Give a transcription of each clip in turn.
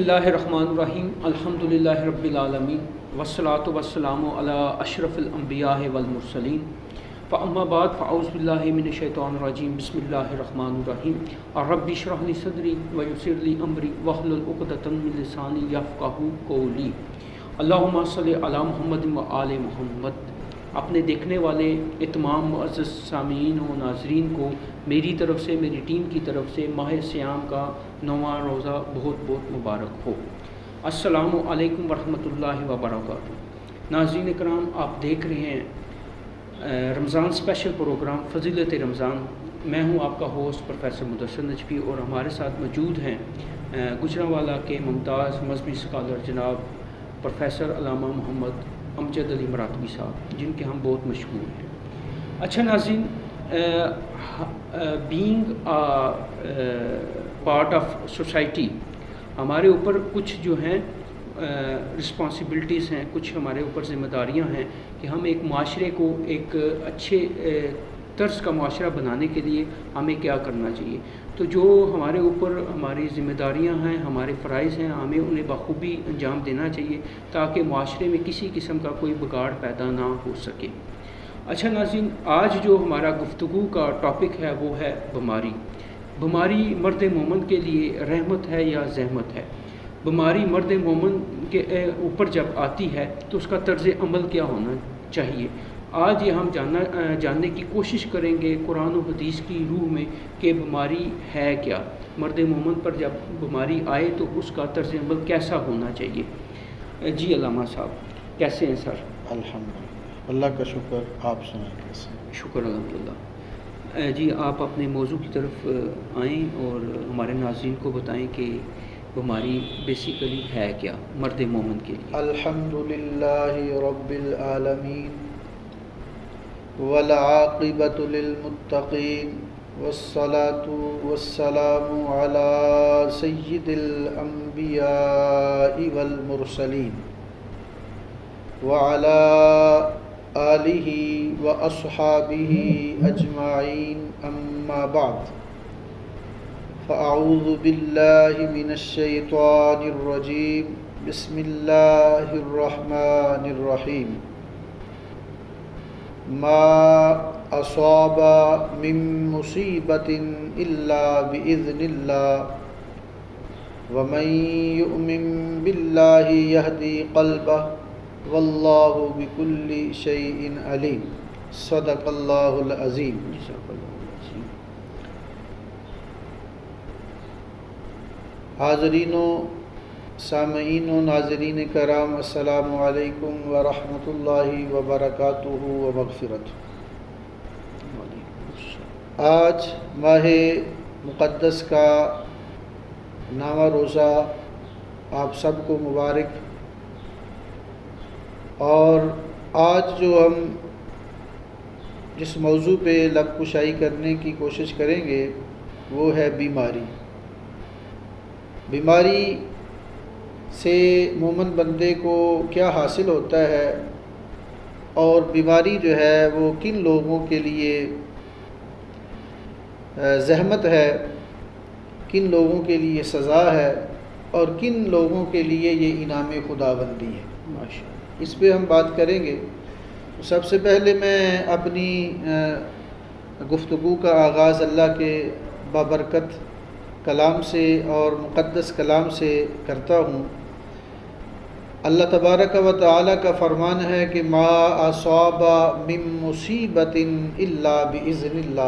बिस्मिल्लाहिर्रहमानिर्रहीम अल्हम्दुलिल्लाहि रब्बिल आलमीन वस्सलातु वस्सलामु अला अशरफिल अंबिया वल मुरसलीन फ़अम्मा बाद फ़अऊज़ु बिल्लाहि मिनश शैतानिर रजीम बिस्मिल्लाहिर्रहमानिर्रहीम रब्बि इश्रह ली सदरी व यस्सिर ली अमरी वहलुल उक़दतम मिन लिसानी यफ़क़हू क़ौली अल्लाहुम्मा सल्लि अला मुहम्मद व आले मुहम्मद। अपने देखने वाले तमाम मुअज़्ज़ज़ सामीन व नाज़रीन को मेरी तरफ़ से, मेरी टीम की तरफ़ से माह सियाम का 9वां रोज़ा बहुत बहुत मुबारक हो। अस्सलामु अलैकुम वरहमतुल्लाहि वबरकातुहू। नाज़रीन इकराम, आप देख रहे हैं रमज़ान स्पेशल प्रोग्राम फ़ज़ीलत रमज़ान। मैं हूं आपका होस्ट प्रोफेसर मुदस्सिर नजफी और हमारे साथ मौजूद हैं गुजरांवाला के मुमताज़ मज़हबी स्कॉलर जनाब प्रोफेसर अल्लामा मोहम्मद अमजद अली मरातवी साहब, जिनके हम बहुत मशहूर हैं। अच्छा नाज़रीन, बीइंग पार्ट ऑफ सोसाइटी, हमारे ऊपर कुछ जो हैं रिस्पॉन्सिबिलिटीज़ हैं, कुछ हमारे ऊपर ज़िम्मेदारियां हैं कि हम एक माशरे को एक अच्छे तर्ज का माशरा बनाने के लिए हमें क्या करना चाहिए। तो जो हमारे ऊपर हमारी ज़िम्मेदारियां हैं, हमारे फ़राइज़ हैं, हमें उन्हें बखूबी अंजाम देना चाहिए ताकि माशरे में किसी किस्म का कोई बिगाड़ पैदा ना हो सके। अच्छा नाज़रीन, आज जो हमारा गुफ्तगू का टॉपिक है वो है बीमारी। बीमारी मर्द मोमन के लिए रहमत है या ज़हमत है। बीमारी मर्द मोमन के ऊपर जब आती है तो उसका तर्ज़ अमल क्या होना चाहिए। आज ये हम जानने की कोशिश करेंगे कुरान और हदीस की रूह में कि बीमारी है क्या। मर्द मोमन पर जब बीमारी आए तो उसका तर्ज़ अमल कैसा होना चाहिए। जी अल्लामा साहब, कैसे हैं सर? अल्हम्दुलिल्लाह, अल्लाह का शुक्र। आप सुनाएं कैसे? शुक्र अल्हम्दुलिल्लाह। जी आप अपने मौजू की तरफ आएँ और हमारे नाज़रीन को बताएं कि बीमारी बेसिकली है क्या मर्द मोमन के लिए। अल्हम्दुलिल्लाहि रब्बिल आलमीन वल आक़िबतु लिल मुत्तक़ीन वस्सलातु वस्सलामु अला सय्यिदिल अंबियाइ वल मुरसलीन व अला आलिहि व अस्हाबिहि अजमाइन अम्मा बाद फ़अऊज़ु बिल्लाहि मिनश शैतानिर रजीम बिस्मिल्लाहिर रहमानिर रहीम मा असाबा मिन मुसीबतिन इल्ला बिइज़्निल्लाह व मन युमिन बिल्लाहि यहदी क़ल्बह वल्लाहु बिकुल्लि शैइन अलीम। सदक़ल्लाहुल अज़ीम। हाज़रीनो सामईन व नाज़रीन कराम, अस्सलामु अलैकुम व रहमतुल्लाहि व बरकातुहू व मग़फ़िरतुहू। आज माह मुक़द्दस का 9वां रोज़ा आप सबको मुबारक। और आज जो हम जिस मौजू पे लब कुशाई करने की कोशिश करेंगे वो है बीमारी। बीमारी से मोमन बंदे को क्या हासिल होता है और बीमारी जो है वो किन लोगों के लिए ज़हमत है, किन लोगों के लिए सज़ा है और किन लोगों के लिए ये इनाम खुदाबंदी है। माशाअल्लाह, इस पे हम बात करेंगे। सबसे पहले मैं अपनी गुफ्तगू का आगाज़ अल्लाह के बाबरकत कलाम से और मुक़द्दस कलाम से करता हूँ। अल्लाह तबारक व तआला का फ़रमान है कि मा असाबा मिन मुसीबतिन इल्ला बिइज़्निल्लाह,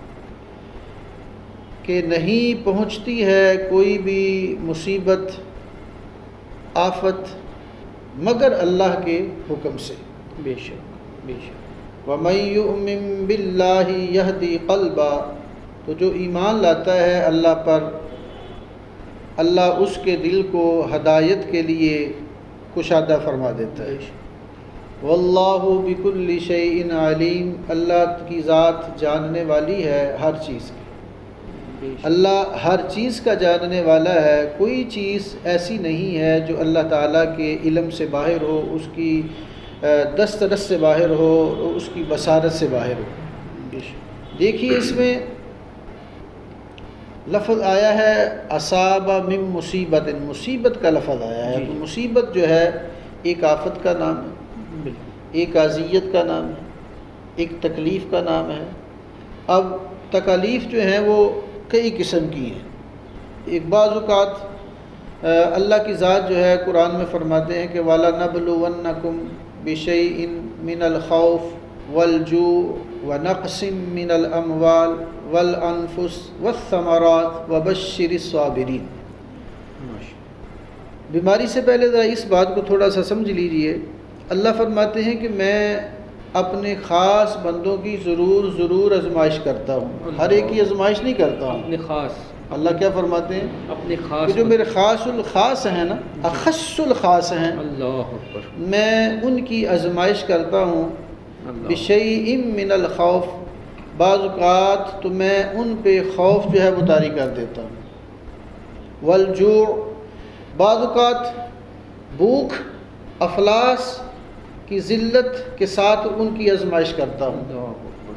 कि नहीं पहुँचती है कोई भी मुसीबत, आफत मगर अल्लाह के हुक्म से। बेशक बेशक। व मन युमिन बिल्लाहि यहदी क़ल्बा, तो जो ईमान लाता है अल्लाह पर, अल्लाह उसके दिल को हदायत के लिए कुशादा फरमा देता है। वल्लाहु बिकुल्लि शैइन अलीम, अल्लाह की ज़ात जानने वाली है हर चीज़ की। अल्लाह हर चीज़ का जानने वाला है। कोई चीज़ ऐसी नहीं है जो अल्लाह ताला के इल्म से बाहर हो, उसकी दस्तरस से बाहर हो, उसकी बसारत से बाहर हो। देखिए इसमें لفظ آیا ہے اصاب من مصیبت، مصیبت کا لفظ آیا ہے. تو مصیبت جو ہے ایک آفت کا نام ہے، ایک اذیت کا نام ہے، ایک تکلیف کا نام ہے. اب تکالیف جو ہیں وہ کئی قسم کی ہیں. ایک بعض اوقات اللہ کی ذات جو ہے قرآن میں فرماتے ہیں کہ وَلَنَبْلُوَنَّكُمْ بِشَيْءٍ مِّنَ الْخَوْفِ وَالْجُوعِ وَنَقْصٍ مِّنَ الْأَمْوَالِ وَالْأَنفُسِ وَالثَّمَرَاتِ وَبَشِّرِ الصَّابِرِينَ. بیماری سے پہلے ذرا اس بات کو تھوڑا سا سمجھ لیجئے. اللہ فرماتے ہیں کہ میں اپنے خاص بندوں کی ضرور آزمائش کرتا ہوں، ہر ایک کی آزمائش نہیں کرتا ہوں. اپنے خاص اللہ کیا فرماتے ہیں؟ اپنے خاص جو میرے خاص الخاص ہیں نا، اخص الخاص ہیں، اللہ اکبر، میں ان کی آزمائش کرتا ہوں. بشیء من الخوف، بعض اوقات تو میں ان پہ خوف جو ہے وہ طاری کر دیتا ہوں. والجوع، بعض اوقات بھوک افلاس کی ذلت کے ساتھ ان کی آزمائش کرتا ہوں.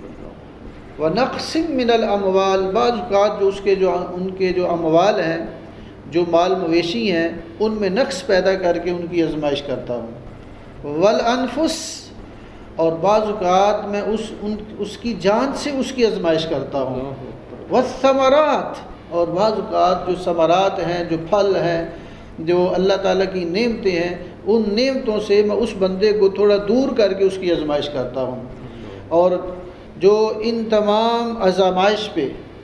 وَنَقْصٍ مِّنَ الْأَمْوَالِ، بعض اوقات ان کے جو اموال ہیں، جو مال مویشی ہیں، ان میں نقص پیدا کر کے ان کی آزمائش کرتا ہوں. وَالْأَنفُسِ، اور بعض اوقات میں اس کی جان سے اس کی آزمائش کرتا ہوں. وَالثَّمَرَاتِ، اور بعض اوقات جو ثمرات ہیں، جو پھل ہیں، جو اللہ تعالیٰ کی نعمتیں ہیں، ان نعمتوں سے میں اس بندے کو تھوڑا دور کر کے اس کی آزمائش کرتا ہوں. اور جو ان تمام آزمائش پہ،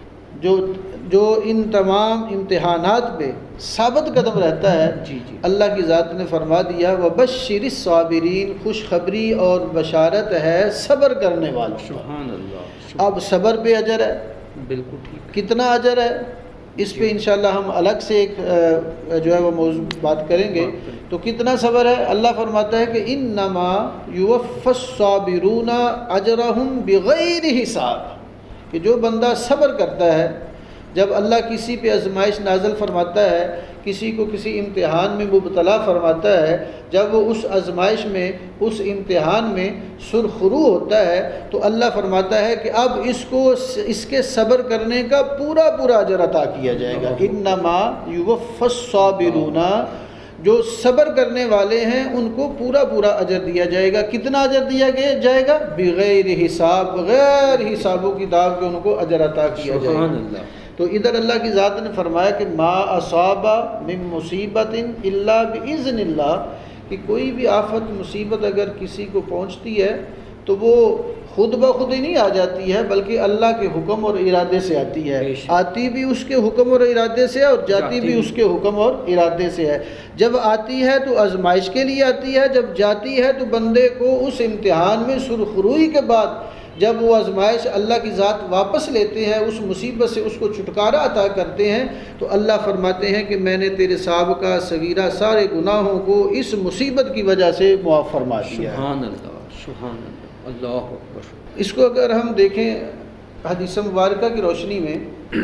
جو ان تمام امتحانات پہ ثابت قدم رہتا ہے، اللہ کی ذات نے فرما دیا وَبَشِّرِ الصَّابِرِينَ، خوشخبری اور بشارت ہے صبر کرنے والوں. سبحان اللہ. اب صبر پہ اجر ہے، بالکل ٹھیک. کتنا اجر ہے اس پہ انشاءاللہ ہم الگ سے ایک جو ہے وہ موضوع بات کریں گے. تو کتنا صبر ہے؟ اللہ فرماتا ہے کہ انما یوفی الصابرون اجرہم بغیر حساب، کہ جو بندہ صبر کرتا ہے، جب اللہ کسی پہ آزمائش نازل فرماتا ہے، کسی کو کسی امتحان میں مبتلا فرماتا ہے، جب وہ اس آزمائش میں، اس امتحان میں سرخرو ہوتا ہے، تو اللہ فرماتا ہے کہ اب اس کے صبر کرنے کا پورا اجر عطا کیا جائے گا. انما یوفی الصابرون، جو صبر کرنے والے ہیں ان کو پورا اجر دیا جائے گا. کتنا اجر دیا جائے گا؟ بغیر حساب، بغیر حساب و کتاب کے ان کو اجر عطا کیا جائے گا. تو ادھر اللہ کی ذات نے فرمایا کہ ما اصاب من مصیبت الا باذن اللہ، کہ کوئی بھی آفت مصیبت اگر کسی کو پہنچتی ہے تو وہ خود بخود ہی نہیں آ جاتی ہے، بلکہ اللہ کے حکم اور ارادے سے آتی ہے. آتی بھی اس کے حکم اور ارادے سے ہے اور جاتی بھی اس کے حکم اور ارادے سے ہے. جب آتی ہے تو آزمائش کے لیے آتی ہے، جب جاتی ہے تو بندے کو اس امتحان میں سرخروئی کے بعد جب وہ آزمائش اللہ کی ذات واپس لیتے ہیں، اس مصیبت سے اس کو چھٹکارا عطا کرتے ہیں، تو اللہ فرماتے ہیں کہ میں نے تیرے سابقہ صغیرہ سارے گناہوں کو اس مصیبت کی وجہ سے معاف فرما دیا ہے. سبحان اللہ، سبحان اللہ، اللہ اکبر. اس کو اگر ہم دیکھیں حدیث مبارکہ کی روشنی میں،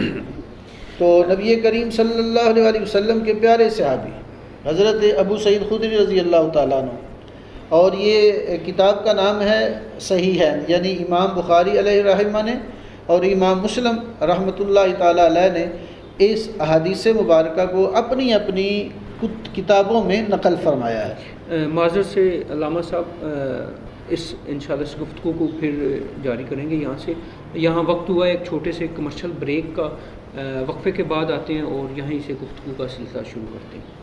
تو نبی کریم صلی اللہ علیہ وسلم کے پیارے صحابی حضرت ابو سعید خدری رضی اللہ تعالیٰ عنہ، اور یہ کتاب کا نام ہے صحیح ہے، یعنی امام بخاری علیہ رحمہ نے اور امام مسلم رحمۃ اللہ تعالیٰ علیہ نے اس احادیث مبارکہ کو اپنی کتابوں میں نقل فرمایا ہے. معذرت سے علامہ صاحب، انشاءاللہ اس گفتگو کو پھر جاری کریں گے. یہاں وقت ہوا ہے ایک چھوٹے سے کمرشل بریک کا، وقفے کے بعد آتے ہیں اور یہیں سے گفتگو کا سلسلہ شروع کرتے ہیں.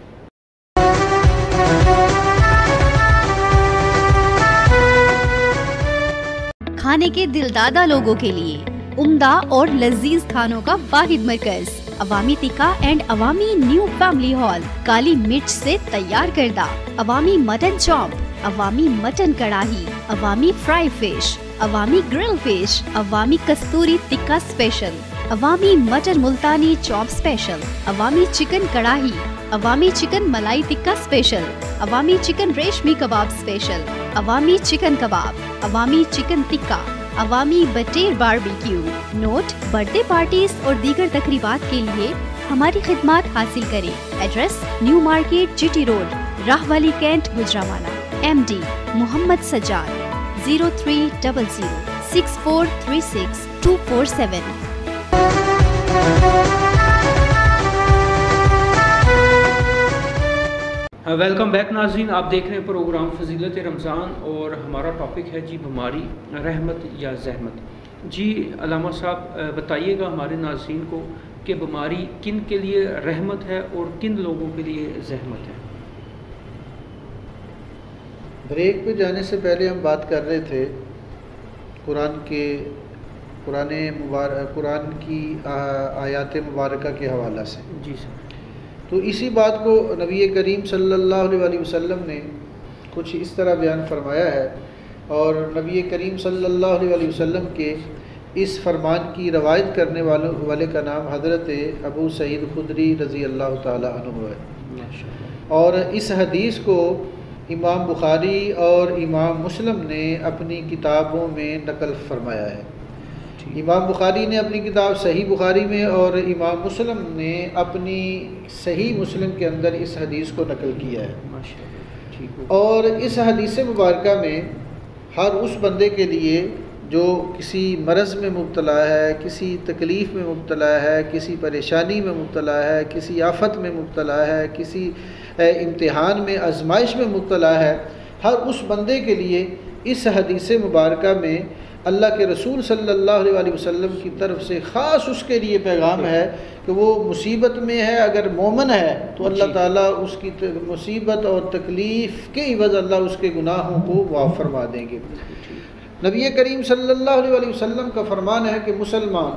کھانے کے دلدادہ لوگوں کے لیے عمدہ اور لذیذ کھانوں کا واحد مرکز Awami tikka and Awami new family hall, کالی مرچ سے تیار کردہ عوامی مٹن چاپ، عوامی mutton karahi, Awami fry fish, Awami grill fish, Awami Kasturi tikka special, Awami mutton Multani chop special, Awami chicken karahi, Awami chicken malai tikka special, Awami chicken reshmi kebab special, Awami chicken کباب، عوامی چکن ٹکا، عوامی بٹیر barbecue. Note: birthday parties اور دیگر تقریبات کے لیے ہماری خدمات حاصل کریں. Address: new market, G T road, Rahwali cantt, Gujranwala. MD Muhammad Sajjad. 0300 6436 247. Welcome back ناظرین، آپ دیکھ رہے ہیں پروگرام فضیلت رمضان اور ہمارا ٹاپک ہے جی بیماری، رحمت یا زحمت۔ جی علامہ صاحب بتائیے گا ہمارے ناظرین کو کہ بیماری کن کے لیے رحمت ہے اور کن لوگوں کے لیے زحمت ہے؟ بریک پہ جانے سے پہلے ہم بات کر رہے تھے قرآن کی آیات مبارکہ کے حوالہ سے۔ جی سر۔ تو اسی بات کو نبی کریم صلی اللہ علیہ وسلم نے کچھ اس طرح بیان فرمایا ہے، اور نبی کریم صلی اللہ علیہ وسلم کے اس فرمان کی روایت کرنے والے کا نام حضرت ابو سعید خدری رضی اللہ تعالی عنہ ہے، اور اس حدیث کو امام بخاری اور امام مسلم نے اپنی کتابوں میں نقل فرمایا ہے۔ امام بخاری نے اپنی کتاب صحیح بخاری میں اور امام مسلم نے اپنی صحیح مسلم کے اندر اس حدیث کو نقل کیا ہے۔ اور اس حدیث مبارکہ میں ہر اس بندے کے لیے جو کسی مرض میں مبتلا ہے، کسی تکلیف میں مبتلا ہے، کسی پریشانی میں مبتلا ہے، کسی آفت میں مبتلا ہے، کسی امتحان میں آزمائش میں مبتلا ہے، ہر اس بندے کے لیے اس حدیث مبارکہ میں اللہ کے رسول صلی اللہ علیہ وسلم کی طرف سے خاص اس کے لیے پیغام ہے کہ وہ مصیبت میں ہے، اگر مومن ہے تو اللہ تعالیٰ اس کی مصیبت اور تکلیف کے عوض اللہ اس کے گناہوں کو معاف فرما دیں گے۔ نبی کریم صلی اللہ علیہ وسلم کا فرمان ہے کہ مسلمان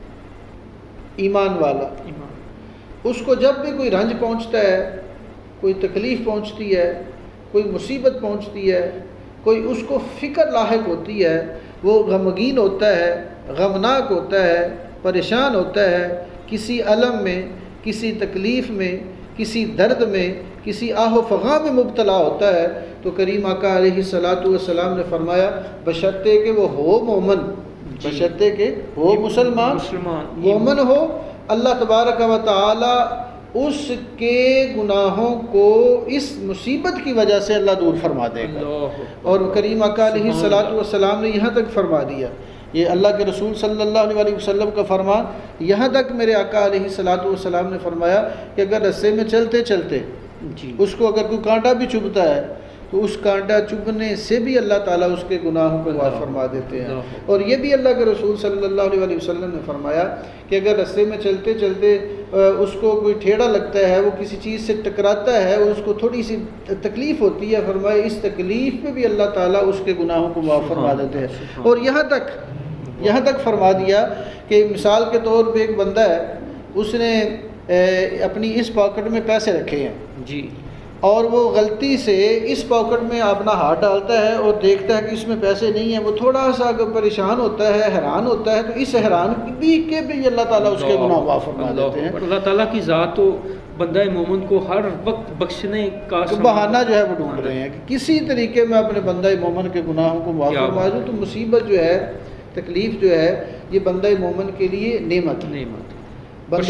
ایمان والا اس کو جب بھی کوئی رنج پہنچتا ہے، کوئی تکلیف پہنچتی ہے، کوئی مصیبت پہنچتی ہے، کوئی اس کو فکر لاحق ہوتی ہے، وہ غمگین ہوتا ہے، غمناک ہوتا ہے، پریشان ہوتا ہے، کسی الم میں، کسی تکلیف میں، کسی درد میں، کسی آہ و فغاں میں مبتلا ہوتا ہے، تو کریم آقا علیہ الصلاۃ والسلام نے فرمایا بشرطے کہ وہ ہو مومن، بشرطے کہ ہو مسلمان، مومن ہو، اللہ تبارک و تعالی اس کے گناہوں کو اس مصیبت کی وجہ سے اللہ دور فرما دے گا۔ اور کریم آقا علیہ الصلاۃ والسلام نے یہاں تک فرما دیا، یہ اللہ کے رسول صلی اللہ علیہ وسلم کا فرمان، یہاں تک میرے آقا علیہ الصلاۃ والسلام نے فرمایا کہ اگر رستے میں چلتے چلتے اس کو اگر کوئی کانٹا بھی چبھتا ہے تو اس کانٹا چبھنے سے بھی اللہ تعالیٰ اس کے گناہوں کو معاف فرما دیتے ہیں۔ اور یہ بھی اللہ کے رسول صلی اللہ علیہ وسلم نے فرمایا کہ اگر رستے میں چلتے چلتے اس کو کوئی ٹھیڑا لگتا ہے، وہ کسی چیز سے ٹکراتا ہے اور اس کو تھوڑی سی تکلیف ہوتی ہے، فرمایا اس تکلیف میں بھی اللہ تعالیٰ اس کے گناہوں کو معاف فرما دیتے ہیں۔ اور یہاں تک فرما دیا کہ مثال کے طور پہ ایک بندہ ہے، اس نے اپنی اس پاکٹ میں پیسے رکھے ہیں جی، اور وہ غلطی سے اس پاکٹ میں اپنا ہاتھ ڈالتا ہے اور دیکھتا ہے کہ اس میں پیسے نہیں ہیں، وہ تھوڑا سا پریشان ہوتا ہے، حیران ہوتا ہے، تو اس حیران کے بھی اللہ تعالیٰ اس کے گناہ معاف فرما دیتے ہیں۔ اللہ تعالیٰ کی ذات تو بندہ مومن کو ہر وقت بخشنے کا بہانہ جو ہے وہ ڈھونڈ رہے ہیں کہ کسی طریقے میں اپنے بندہ مومن کے گناہوں کو معاف فرما دوں۔ تو مصیبت جو ہے، تکلیف جو ہے، یہ بندہ مومن کے لیے نعمت، بندہ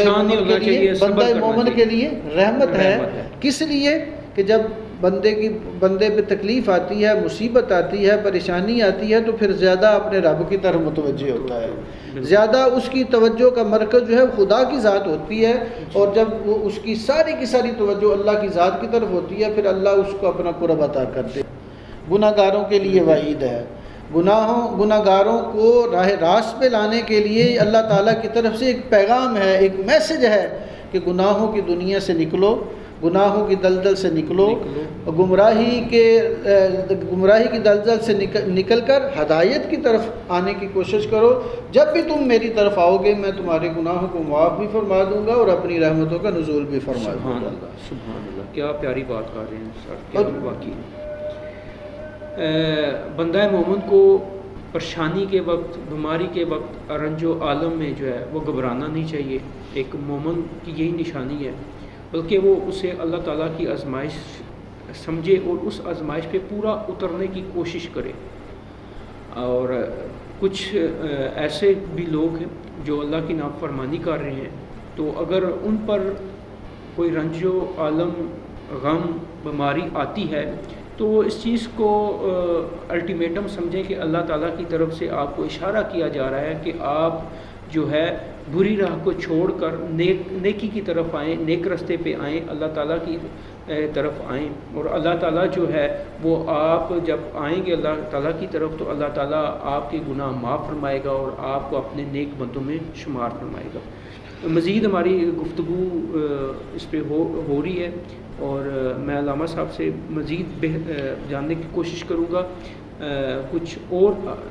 مومن کے لیے رحمت ہے۔ کس لیے کہ جب بندے پہ تکلیف آتی ہے، مصیبت آتی ہے، پریشانی آتی ہے، تو پھر زیادہ اپنے رب کی طرف متوجہ ہوتا ہے، زیادہ اس کی توجہ کا مرکز جو ہے خدا کی ذات ہوتی ہے، اور جب وہ اس کی ساری توجہ اللہ کی ذات کی طرف ہوتی ہے، پھر اللہ اس کو اپنا قرب عطا کرتے۔ گناہ گاروں کے لیے وعید ہے، گناہ گاروں کو راہ راست پہ لانے کے لیے اللہ تعالیٰ کی طرف سے ایک پیغام ہے، ایک میسج ہے کہ گناہوں کی دنیا سے نکلو، گناہوں کی دلدل سے نکلو، گمراہی کی دلدل سے نکل کر ہدایت کی طرف آنے کی کوشش کرو۔ جب بھی تم میری طرف آؤ گے میں تمہارے گناہوں کو معاف بھی فرما دوں گا اور اپنی رحمتوں کا نزول بھی فرما دوں گا۔ سبحان اللہ، کیا پیاری بات کر رہے ہیں سر، کیا واقعی بندہ مومن کو پریشانی کے وقت، بیماری کے وقت، رنج و عالم میں جو ہے وہ گھبرانا نہیں چاہیے۔ ایک مومن کی یہی نشانی ہے، بلکہ وہ اسے اللہ تعالیٰ کی آزمائش سمجھے اور اس آزمائش پہ پورا اترنے کی کوشش کرے۔ اور کچھ ایسے بھی لوگ ہیں جو اللہ کی نافرمانی کر رہے ہیں، تو اگر ان پر کوئی رنج و عالم، غم، بیماری آتی ہے تو وہ اس چیز کو الٹیمیٹم سمجھیں کہ اللہ تعالیٰ کی طرف سے آپ کو اشارہ کیا جا رہا ہے کہ آپ جو ہے بری راہ کو چھوڑ کر نیکی کی طرف آئیں، نیک رستے پہ آئیں، اللہ تعالیٰ کی طرف آئیں، اور اللہ تعالیٰ جو ہے وہ آپ جب آئیں گے اللہ تعالیٰ کی طرف تو اللہ تعالیٰ آپ کے گناہ معاف فرمائے گا اور آپ کو اپنے نیک بندوں میں شمار فرمائے گا۔ مزید ہماری گفتگو اس پہ ہو رہی ہے اور میں علامہ صاحب سے مزید جاننے کی کوشش کروں گا۔ کچھ اور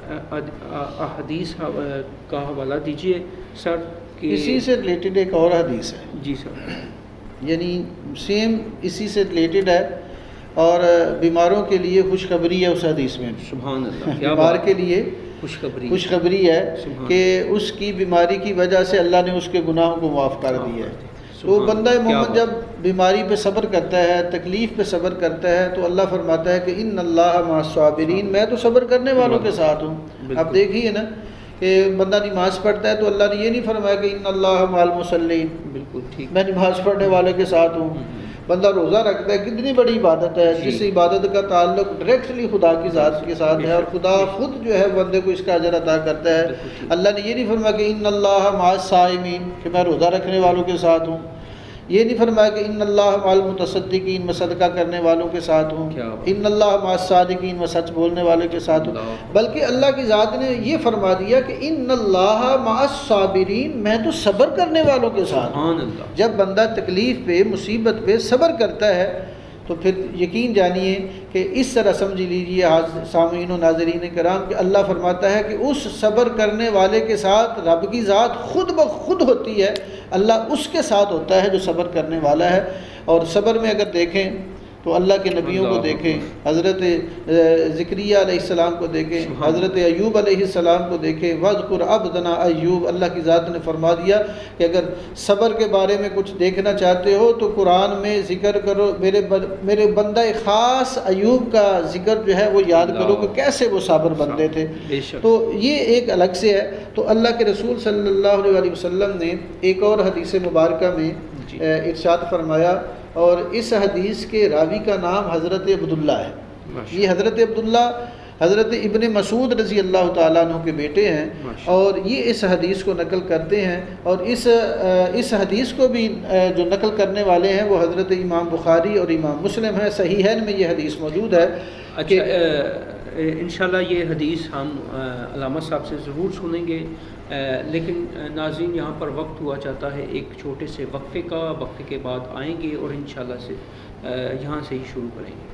احادیث کا حوالہ دیجیے سر کہ اسی سے ریلیٹڈ ایک اور حدیث ہے۔ جی سر، یعنی سیم اسی سے ریلیٹڈ ہے اور بیماروں کے لیے خوشخبری ہے اس حدیث میں۔ سبحان اللہ، بیمار کے لیے خوشخبری ہے کہ اس کی بیماری کی وجہ سے اللہ نے اس کے گناہوں کو معاف کر دیا ہے۔ تو بندہ مومن جب بیماری پہ صبر کرتا ہے، تکلیف پہ صبر کرتا ہے تو اللہ فرماتا ہے کہ ان اللہ مع الصابرین، میں تو صبر کرنے والوں کے ساتھ ہوں۔ اب دیکھیے نا کہ بندہ نماز پڑھتا ہے تو اللہ نے یہ نہیں فرمایا کہ ان اللہ مع المصلین، بالکل ٹھیک، میں نماز پڑھنے والے کے ساتھ ہوں۔ بندہ روزہ رکھتا ہے، کتنی بڑی عبادت ہے، جس عبادت کا تعلق ڈائریکٹلی خدا کی ذات کے ساتھ ہے اور خدا خود جو ہے بندے کو اس کا اجر عطا کرتا ہے۔ اللہ نے یہ نہیں فرمایا کہ ان اللہ مع الصائمین، کہ میں روزہ رکھنے والوں کے ساتھ ہوں۔ یہ نہیں فرمایا کہ ان اللہ مع المتصدقین، میں صدقہ کرنے والوں کے ساتھ ہوں۔ ان اللہ مع الصادقین، میں سچ بولنے والے کے ساتھ ہوں۔ بلکہ اللہ کی ذات نے یہ فرما دیا کہ ان اللہ مع الصابرین، میں تو صبر کرنے والوں کے ساتھ ہوں۔ جب بندہ تکلیف پہ، مصیبت پہ صبر کرتا ہے تو پھر یقین جانیے کہ اس طرح سمجھ لیجیے سامعین و ناظرین کرام کہ اللہ فرماتا ہے کہ اس صبر کرنے والے کے ساتھ رب کی ذات خود بخود ہوتی ہے، اللہ اس کے ساتھ ہوتا ہے جو صبر کرنے والا ہے۔ اور صبر میں اگر دیکھیں تو اللہ کے نبیوں کو دیکھیں، حضرت زکریا علیہ السلام کو دیکھیں، حضرت ایوب علیہ السلام کو دیکھیں، وَاذْكُرْ عَبْدَنَا ایوب، اللہ کی ذات نے فرما دیا کہ اگر صبر کے بارے میں کچھ دیکھنا چاہتے ہو تو قرآن میں ذکر کرو، میرے بندہ خاص ایوب کا ذکر جو ہے وہ یاد کرو کہ کیسے وہ صابر بندے تھے۔ تو یہ ایک الگ سے ہے۔ تو اللہ کے رسول صلی اللہ علیہ وسلم نے ایک اور حدیث مبارکہ میں ارشاد فرمایا، اور اس حدیث کے راوی کا نام حضرت عبداللہ ہے۔ یہ حضرت عبداللہ حضرت ابن مسعود رضی اللہ تعالیٰ عنہ کے بیٹے ہیں اور یہ اس حدیث کو نقل کرتے ہیں، اور اس حدیث کو بھی جو نقل کرنے والے ہیں وہ حضرت امام بخاری اور امام مسلم ہیں۔ صحیحین میں یہ حدیث موجود ہے۔ اچھا، انشاءاللہ یہ حدیث ہم علامہ صاحب سے ضرور سنیں گے، لیکن ناظرین یہاں پر وقت ہوا چاہتا ہے ایک چھوٹے سے وقفے کا۔ وقفے کے بعد آئیں گے اور انشاءاللہ سے یہاں سے ہی شروع کریں گے۔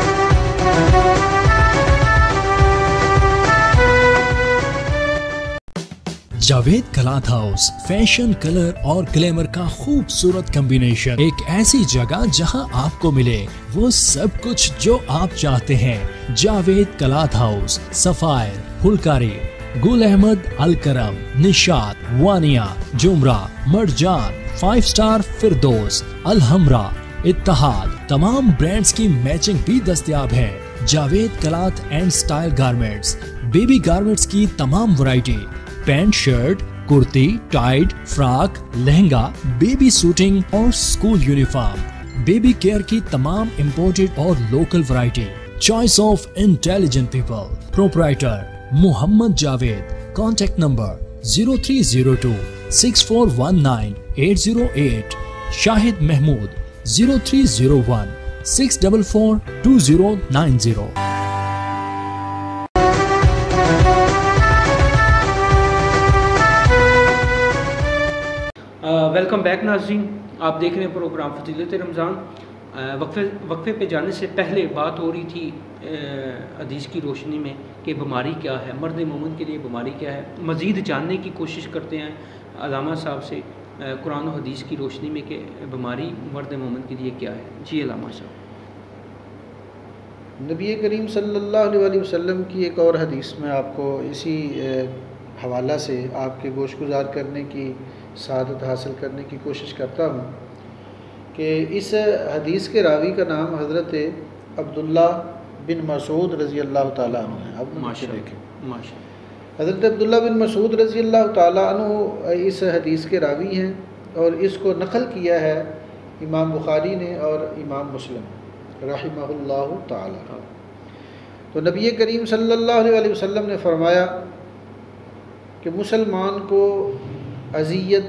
Javed cloth house, fashion, colour اور گلیمر کا خوبصورت کمبینیشن، ایک ایسی جگہ جہاں آپ کو ملے وہ سب کچھ جو آپ چاہتے ہیں۔ Javed cloth house, Sapphire, Phulkari, Gul Ahmed, Alkaram, Nishat, Wania, Jamra, Marjan, 5 star Firdous, Alhamra, Ittehad, تمام برانڈز کی میچنگ بھی دستیاب ہے۔ Javed cloth and style garments, baby garments کی تمام variety, pant, shirt, kurti, tight, frock, lehenga, baby suiting اور اسکول یونیفارم، بیبی کیئر کی تمام امپورٹڈ اور local variety. Choice of intelligent people, proprietor Muhammad Javed. Contact number 0302 6419 808۔ Shahid Mahmood 0301 644 2090۔ Welcome back ناظرین، آپ دیکھ رہے ہیں پروگرام فضیلت رمضان۔ وقفے پہ جانے سے پہلے بات ہو رہی تھی حدیث کی روشنی میں کہ بیماری کیا ہے، مرد مومن کے لیے بیماری کیا ہے۔ مزید جاننے کی کوشش کرتے ہیں علامہ صاحب سے قرآن و حدیث کی روشنی میں کہ بیماری مرد مومن کے لیے کیا ہے۔ جی علامہ صاحب۔ نبی کریم صلی اللہ علیہ وسلم کی ایک اور حدیث میں آپ کو اسی حوالہ سے آپ کے گوش گزار کرنے کی سعادت حاصل کرنے کی کوشش کرتا ہوں کہ اس حدیث کے راوی کا نام حضرت عبداللہ بن مسعود رضی اللہ تعالیٰ عنہ ہے۔ اب دیکھیں، حضرت عبداللہ بن مسعود رضی اللہ تعالیٰ عنہ اس حدیث کے راوی ہیں اور اس کو نقل کیا ہے امام بخاری نے اور امام مسلم رحمہ اللہ تعالیٰ۔ تو نبی کریم صلی اللہ علیہ وسلم نے فرمایا کہ مسلمان کو اذیت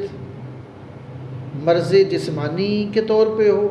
مرض جسمانی کے طور پہ ہو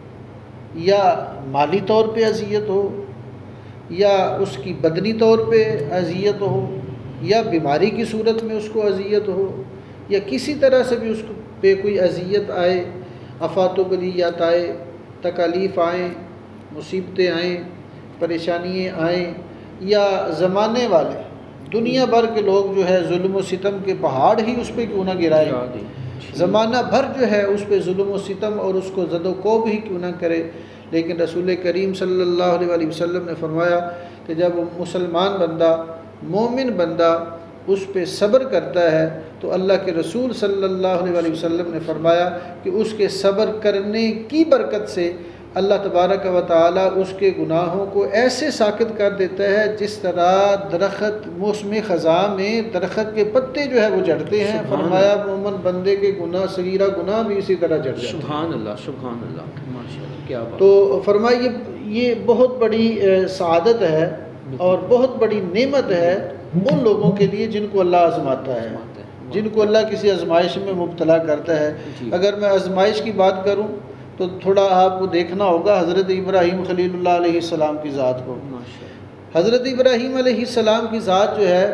یا مالی طور پہ اذیت ہو یا اس کی بدنی طور پہ اذیت ہو یا بیماری کی صورت میں اس کو اذیت ہو یا کسی طرح سے بھی اس پہ کوئی اذیت آئے، آفات و بلیات آئے، تکالیف آئیں، مصیبتیں آئیں، پریشانیاں آئیں، یا زمانے والے دنیا بھر کے لوگ جو ہے ظلم و ستم کے پہاڑ ہی اس پہ کیوں نہ گرائے، زمانہ بھر جو ہے اس پہ ظلم و ستم اور اس کو زد و کوب ہی کیوں نہ کرے، لیکن رسول کریم صلی اللہ علیہ وسلم نے فرمایا کہ جب مسلمان بندہ، مومن بندہ اس پہ صبر کرتا ہے تو اللہ کے رسول صلی اللہ علیہ وسلم نے فرمایا کہ اس کے صبر کرنے کی برکت سے اللہ تبارک و تعالی اس کے گناہوں کو ایسے ساکت کر دیتا ہے جس طرح درخت موسم خزاں میں درخت کے پتے جو ہے وہ جھڑتے ہیں، فرمایا مومن بندے کے گناہ صغیرہ گناہ بھی اسی طرح جھڑ جاتے ہیں۔ سبحان اللہ، سبحان اللہ، ماشاءاللہ، کیا بات۔ تو فرمایا یہ بہت بڑی سعادت ہے اور بہت بڑی نعمت ہے ان لوگوں کے لیے جن کو اللہ آزماتا ہے، جن کو اللہ کسی آزمائش میں مبتلا کرتا ہے۔ اگر میں آزمائش کی بات کروں تو تھوڑا آپ کو دیکھنا ہوگا حضرت ابراہیم خلیل اللہ علیہ السلام کی ذات کو۔ حضرت ابراہیم علیہ السلام کی ذات جو ہے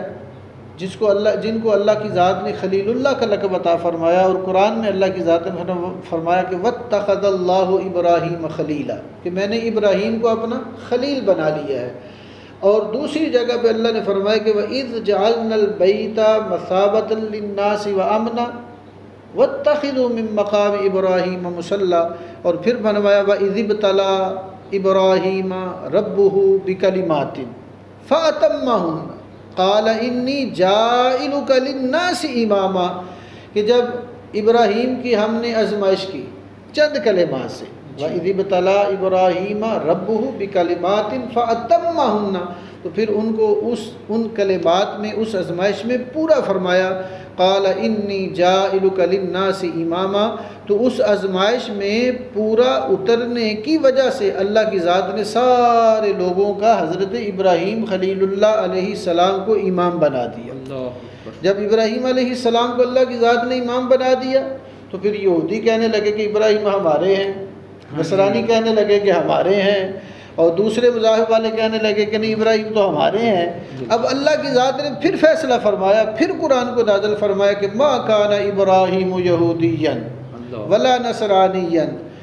جن کو اللہ کی ذات نے خلیل اللہ کا لقب عطا فرمایا، اور قرآن میں اللہ کی ذات نے فرمایا کہ واتخذ اللہ ابراہیم خلیلا، کہ میں نے ابراہیم کو اپنا خلیل بنا لیا ہے۔ اور دوسری جگہ پہ اللہ نے فرمایا کہ وَإِذْ جَعَلْنَا الْبَيْتَ مَثَابَةً لِلنَّاسِ وَأَمْنًا وَاتَّخِذُوا مِن مَّقَامِ إِبْرَاهِيمَ مُصَلًّى، اور پھر فرمایا وَإِذِ ابْتَلَىٰ إِبْرَاهِيمَ رَبُّهُ بِكَلِمَاتٍ فَأَتَمَّهُنَّ قَالَ إِنِّي جَاعِلُكَ لِلنَّاسِ إِمَامًا، کہ جب ابراہیم کی ہم نے آزمائش کی چند کلمات سے، وَإِذِ ابْتَلَىٰ إِبْرَاهِيمَ رَبُّهُ بِكَلِمَاتٍ فَأَتَمَّهُنَّ، تو پھر ان کو ان کلمات میں اس آزمائش میں پورا فرمایا۔ قال انی جاعلک للناس اماما، تو اس آزمائش میں پورا اترنے کی وجہ سے اللہ کی ذات نے سارے لوگوں کا حضرت ابراہیم خلیل اللہ علیہ السلام کو امام بنا دیا۔ جب ابراہیم علیہ السلام کو اللہ کی ذات نے امام بنا دیا تو پھر یہودی کہنے لگے کہ ابراہیم ہمارے ہیں، نصرانی کہنے لگے کہ ہمارے ہیں، اور دوسرے مذاہب والے کہنے لگے کہ نہیں ابراہیم تو ہمارے ہیں۔ اب اللہ کی ذات نے پھر فیصلہ فرمایا، پھر قرآن کو نازل فرمایا کہ ما کان ابراہیم یہودیا ولا نصرانیا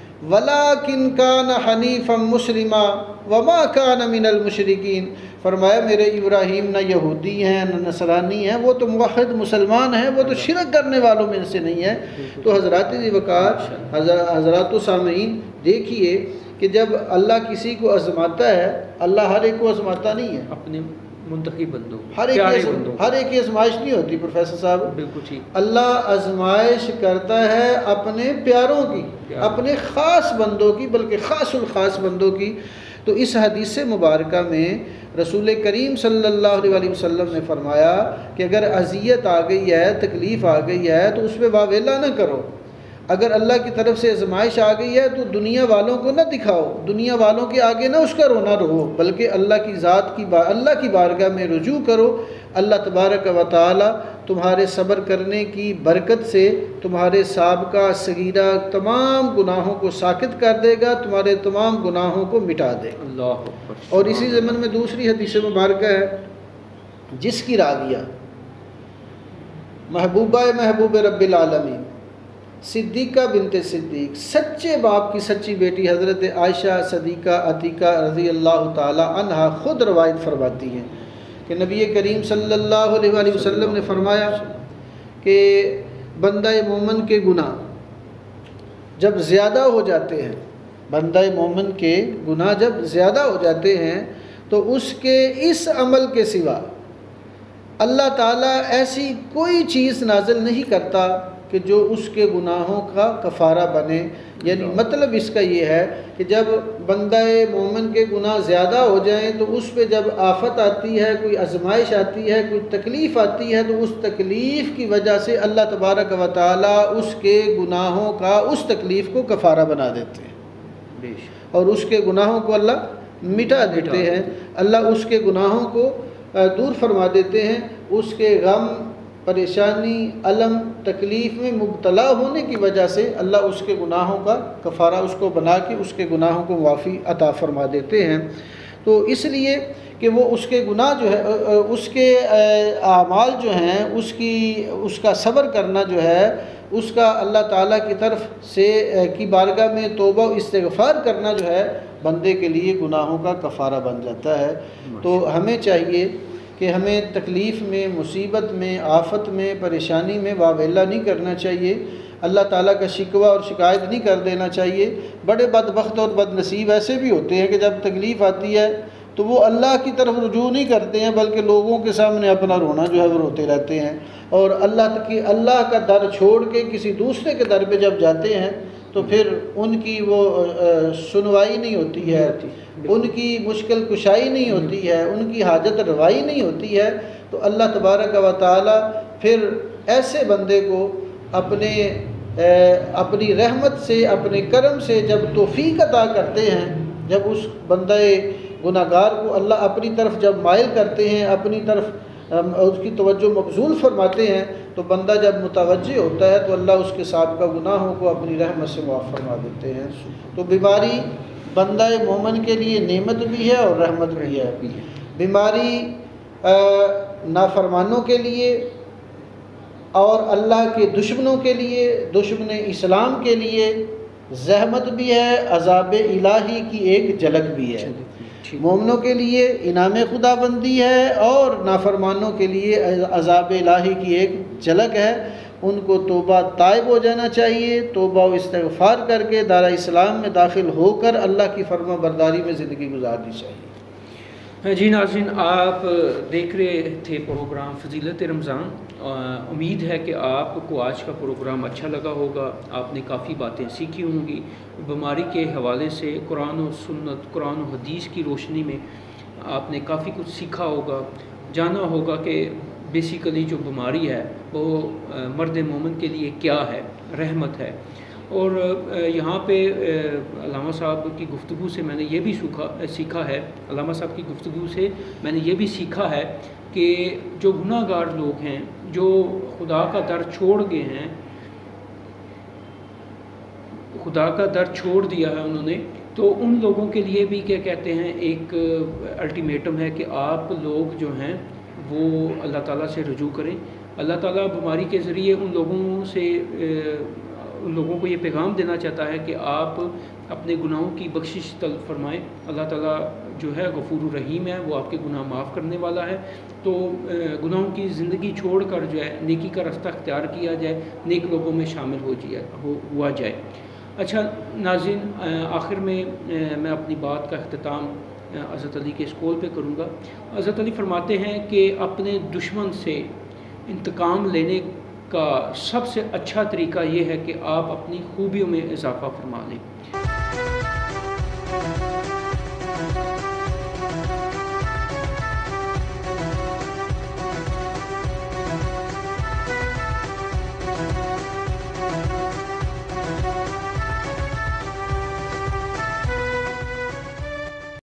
ولکن کان حنیفا مسلما وما کان من المشرکین، فرمایا میرے ابراہیم نہ یہودی ہیں نہ نصرانی ہیں، وہ تو موحد مسلمان ہیں، وہ تو شرک کرنے والوں میں سے نہیں ہے۔ تو حضرات وقار، حضرات و سامعین، دیکھیے کہ جب اللہ کسی کو آزماتا ہے، اللہ ہر ایک کو آزماتا نہیں ہے، اپنے منتخب بندوں، ہر ایک کی آزمائش نہیں ہوتی پروفیسر صاحب، بالکل ٹھیک۔ اللہ آزمائش کرتا ہے اپنے پیاروں کی، اپنے خاص بندوں کی، بلکہ خاص الخاص بندوں کی۔ تو اس حدیث مبارکہ میں رسول کریم صلی اللہ علیہ وسلم نے فرمایا کہ اگر اذیت آ گئی ہے، تکلیف آ گئی ہے تو اس پہ واویلا نہ کرو۔ اگر اللہ کی طرف سے آزمائش آ گئی ہے تو دنیا والوں کو نہ دکھاؤ، دنیا والوں کے آگے نہ اس کا رونا رہو، بلکہ اللہ کی ذات کی اللہ کی بارگاہ میں رجوع کرو۔ اللہ تبارک و تعالی تمہارے صبر کرنے کی برکت سے تمہارے سابقہ صغیرہ تمام گناہوں کو ساکت کر دے گا، تمہارے تمام گناہوں کو مٹا دے گا۔ اللہ اکبر۔ اور اسی ضمن میں دوسری حدیث مبارکہ ہے جس کی راویہ محبوب رب العالمین صدیقہ بنت صدیق، سچے باپ کی سچی بیٹی حضرت عائشہ صدیقہ عتیقہ رضی اللہ تعالی عنہا خود روایت فرماتی ہیں کہ نبی کریم صلی اللہ علیہ وسلم نے فرمایا کہ بندہ مومن کے گناہ جب زیادہ ہو جاتے ہیں، بندہ مومن کے گناہ جب زیادہ ہو جاتے ہیں تو اس کے اس عمل کے سوا اللہ تعالیٰ ایسی کوئی چیز نازل نہیں کرتا کہ جو اس کے گناہوں کا کفارہ بنے۔ یعنی مطلب اس کا یہ ہے کہ جب بندہ مومن کے گناہ زیادہ ہو جائیں تو اس پہ جب آفت آتی ہے، کوئی آزمائش آتی ہے، کوئی تکلیف آتی ہے، تو اس تکلیف کی وجہ سے اللہ تبارک و تعالیٰ اس کے گناہوں کا اس تکلیف کو کفارہ بنا دیتے ہیں اور اس کے گناہوں کو اللہ مٹا دیتے ہیں۔ اللہ اس کے گناہوں کو دور فرما دیتے ہیں، اس کے غم پریشانی، الم، تکلیف میں مبتلا ہونے کی وجہ سے اللہ اس کے گناہوں کا کفارہ اس کو بنا کے اس کے گناہوں کو معافی عطا فرما دیتے ہیں۔ تو اس لیے کہ وہ اس کے گناہ جو ہے، اس کے اعمال جو ہیں، اس کا صبر کرنا جو ہے، اس کا اللہ تعالیٰ کی طرف سے کی بارگاہ میں توبہ و استغفار کرنا جو ہے بندے کے لیے گناہوں کا کفارہ بن جاتا ہے۔ تو ہمیں چاہیے کہ ہمیں تکلیف میں، مصیبت میں، آفت میں، پریشانی میں واویلا نہیں کرنا چاہیے، اللہ تعالیٰ کا شکوہ اور شکایت نہیں کر دینا چاہیے۔ بڑے بدبخت اور بد نصیب ایسے بھی ہوتے ہیں کہ جب تکلیف آتی ہے تو وہ اللہ کی طرف رجوع نہیں کرتے ہیں، بلکہ لوگوں کے سامنے اپنا رونا جو ہے وہ روتے رہتے ہیں، اور اللہ کا در چھوڑ کے کسی دوسرے کے در پہ جب جاتے ہیں تو پھر ان کی وہ سنوائی نہیں ہوتی ہے، ان کی مشکل کشائی نہیں ہوتی ہے، ان کی حاجت روائی نہیں ہوتی ہے۔ تو اللہ تبارک و تعالی پھر ایسے بندے کو اپنی رحمت سے، اپنے کرم سے جب توفیق عطا کرتے ہیں، جب اس بندہ گناہ گار کو اللہ اپنی طرف جب مائل کرتے ہیں، اپنی طرف اس کی توجہ مبذول فرماتے ہیں، تو بندہ جب متوجہ ہوتا ہے تو اللہ اس کے سابقہ گناہوں کو اپنی رحمت سے معاف فرما دیتے ہیں۔ تو بیماری بندہ مومن کے لیے نعمت بھی ہے اور رحمت بھی ہے۔ بیماری نافرمانوں کے لیے اور اللہ کے دشمنوں کے لیے، دشمن اسلام کے لیے زحمت بھی ہے، عذاب الہی کی ایک جھلک بھی ہے۔ مومنوں کے لیے انعام خدا بندی ہے اور نافرمانوں کے لیے عذاب الہی کی ایک جھلک ہے۔ ان کو توبہ تائب ہو جانا چاہیے، توبہ و استغفار کر کے دارا اسلام میں داخل ہو کر اللہ کی فرما برداری میں زندگی گزارنی چاہیے۔ جی ناظرین، آپ دیکھ رہے تھے پروگرام فضیلت رمضان۔ امید ہے کہ آپ کو آج کا پروگرام اچھا لگا ہوگا، آپ نے کافی باتیں سیکھی ہوں گی بیماری کے حوالے سے۔ قرآن و سنت، قرآن و حدیث کی روشنی میں آپ نے کافی کچھ سیکھا ہوگا، جانا ہوگا کہ بیسیکلی جو بیماری ہے وہ مرد مومن کے لیے کیا ہے، رحمت ہے۔ اور یہاں پہ علامہ صاحب کی گفتگو سے میں نے یہ بھی سیکھا ہے، علامہ صاحب کی گفتگو سے میں نے یہ بھی سیکھا ہے کہ جو گناہ گار لوگ ہیں، جو خدا کا در چھوڑ گئے ہیں، خدا کا در چھوڑ دیا ہے انہوں نے، تو ان لوگوں کے لیے بھی کیا کہتے ہیں، ایک الٹیمیٹم ہے کہ آپ لوگ جو ہیں وہ اللہ تعالیٰ سے رجوع کریں۔ اللہ تعالیٰ بیماری کے ذریعے ان لوگوں کو یہ پیغام دینا چاہتا ہے کہ آپ اپنے گناہوں کی بخشش طلب فرمائیں۔ اللہ تعالیٰ جو ہے غفور الرحیم ہے، وہ آپ کے گناہ معاف کرنے والا ہے۔ تو گناہوں کی زندگی چھوڑ کر جو ہے نیکی کا رستہ اختیار کیا جائے، نیک لوگوں میں شامل ہوا جائے۔ اچھا ناظرین، آخر میں میں اپنی بات کا اختتام حضرت علی کے اس قول پہ کروں گا۔ حضرت علی فرماتے ہیں کہ اپنے دشمن سے انتقام لینے کا سب سے اچھا طریقہ یہ ہے کہ آپ اپنی خوبیوں میں اضافہ فرما لیں۔